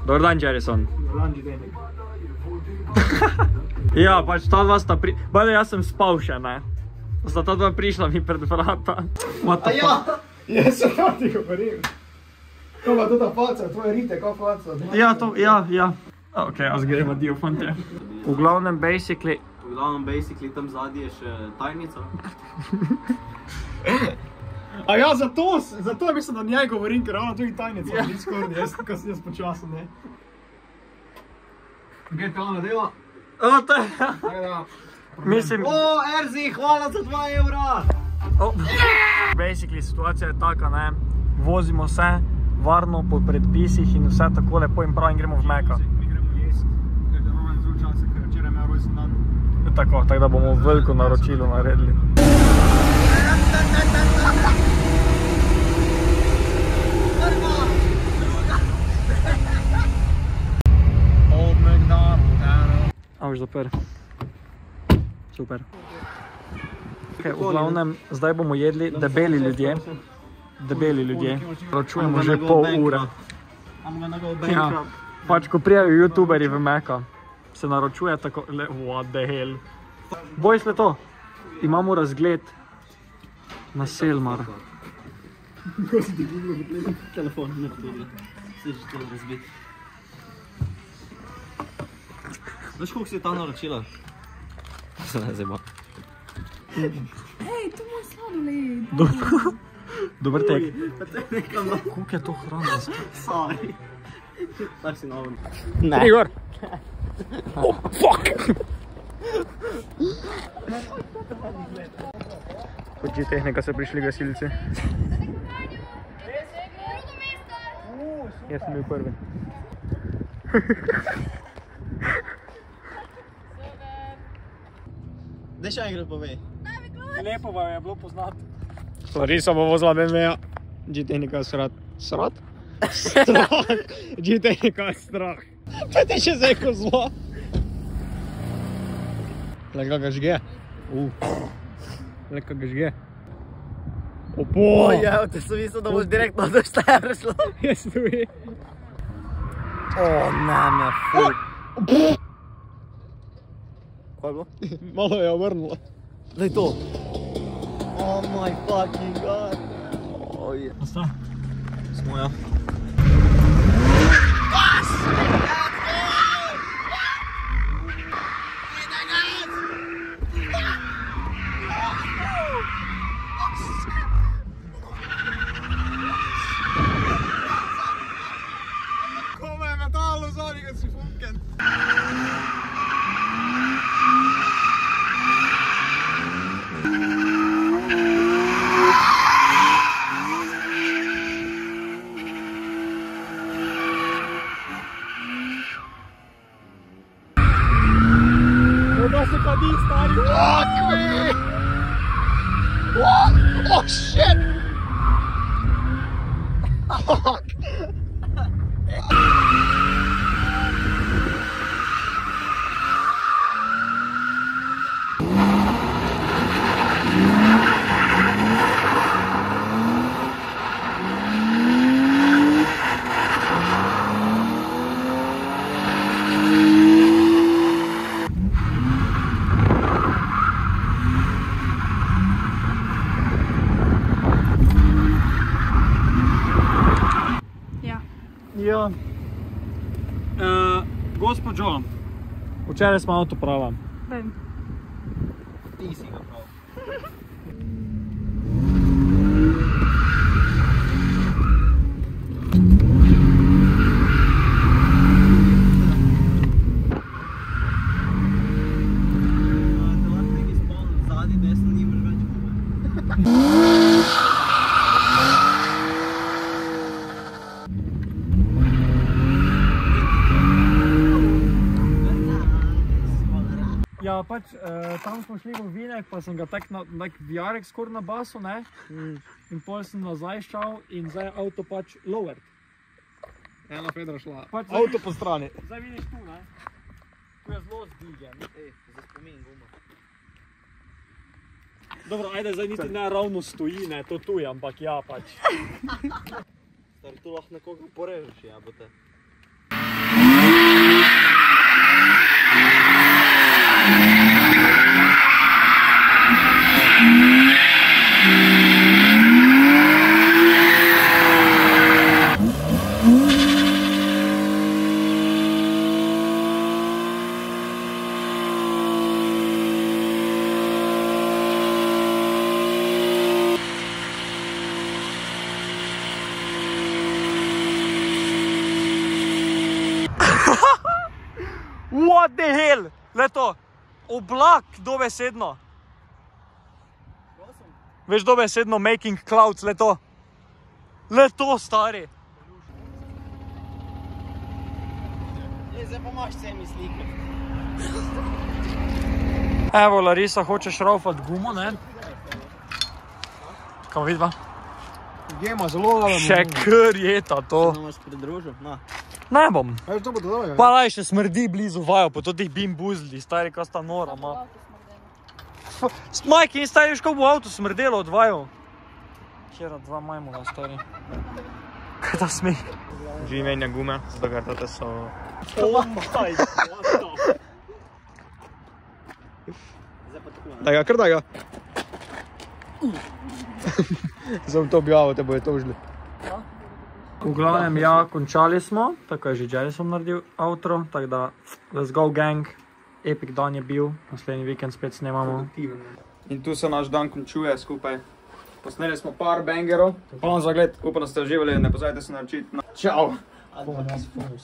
Dobar dan, Jerison. Dobar dan, Gidenik. Ja, pač ta dva sta Bale, jaz sem spal še, ne. Sta ta dva prišla mi pred vrata. A ja! Jaz sem ti govorim. Ko pa tudi faca, tvoje rite, ko faca. Ja, to, ja. Ok, jaz gremo dio, fante. V glavnem, basically, tam zadnji je še tajnica. A ja, zato mislim, da njej govorim, ker ona tudi tajnica. Ni skoraj, jaz počasno, ne. Kaj te ona dela? O, to je, mislim... O, Erzi, hvala za 2 evra! Basically, situacija je taka, ne, vozimo se varno po predpisih in vse tako lepo in prav in gremo v Meka. Mi gremo jest, ker da imamo zelo časa, ker včeraj imel rojsten dan. Tako da bomo veliko naročilo naredili. Old McDonald. A už zapr. Super. Okay, v glavnem, zdaj bomo jedli debeli ljudje. Naročujemo že pol ure. Ja, pač ko prijavijo youtuberi v Meka, se naročuje tako, what the hell. Boys le to, imamo razgled na Selmar. Ko si ti Google Telefon ne vtega. Se že to razbiti. Veš, koliko si je ta naročila? Se ne zeba. Hej, to moj sladoled. Dober tek. Nekam na... Koliko je to hrana? Sorry. Dar si noven. Igor! Oh, fuck! Pod G-tehnika so prišli gasilci. Jaz sem bil prvi. Daj še enkrat povej. Lepo vam je bilo poznati. Sorry, sem bo vozila BMW-ja. G-tehnika je srat. Srat? Strah! G-tehnika je strah. To je ti še zdaj ko zlo. Lega ga žge. Lega ga žge. Opo! Ojev, te sem mislil, da boš direktno do Štajer šlo. Jaz tudi. O, ne, fuj. Kaj je bilo? Malo je obrnilo. Daj to. Oh my fucking god. Oj. Osta? Smo, ja. Kome je metalo zadnji, kad si funken. Da se kadi, stari. Fuck me! What? Oh shit! Fuck! Ja. Gospod John, včeraj smo avto pravili. Vem. Ti si ga prav. Te lahko nekaj spolno zadnji, desno nimaš več gume. Ja, pač tam smo šli v Vinek, pa sem ga tak v jarek skoraj na basu, ne? In pol sem nazaj šel in zdaj je avto pač lowered. Ena Fedra šla. Pač Avto po strani. Zdaj vidiš tu, ne? Tu je zelo zdigen. Za spomin guma. Dobro, ajde, zdaj niti ne ravno stoji, ne, to tu je, ampak ja, pač. Stari, tu lahko nekoga porežeš, jabote. What the hell? Leto, oblak dobesedno. Veš dobesedno making clouds, leto. Leto, stari. Zdaj pa imaš vsemi slike. Evo, Larisa, hočeš raufat gumo, ne? Kaj vidva? Gema, zelo dobro. Še kar je ta to. Se nam boš pridružil, na. Ne bom. Veš, to bo dobro. Pa laj še smrdi blizu vaju, po totih bimbuzli, stari, ko sta nora, ma. Majki in stari, ško bo avto smrdelo od vaju. Kjera, dva majmola, stari. Kaj ta smih? Živi menja gume, zato ker tate so... Oh my god. Daj ga, kar daj ga. Zdaj to objavil, te bojo tožili. V glavnem, ja, končali smo, tako je že Jerry som naredil outro, tako da, let's go gang, epic dan je bil, naslednji vikend spet snemamo. In tu se naš dan končuje skupaj. Posneli smo par bangerov. Hvala za gled, upam, da ste uživali, ne pozabite se naročiti. Čau!